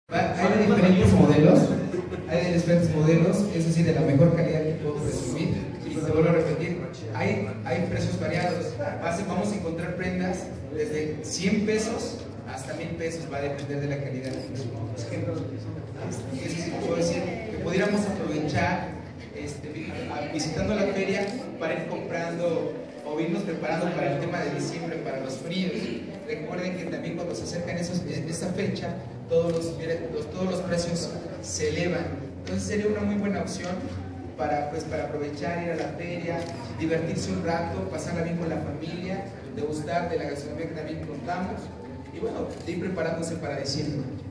Hay de diferentes modelos, es decir, de la mejor calidad que puedo presumir. Y te vuelvo a repetir, hay precios variados. Vamos a encontrar prendas desde 100 pesos hasta 1000 pesos, va a depender de la calidad. Eso sí puedo decir, que pudiéramos aprovechar visitando la feria para ir comprando o irnos preparando para el tema de diciembre, para los fríos. Recuerden que también cuando se acercan esa fecha, todos los precios se elevan. Entonces sería una muy buena opción para aprovechar, ir a la feria, divertirse un rato, pasarla bien con la familia, degustar de la gastronomía que también contamos y bueno, de ir preparándose para diciembre.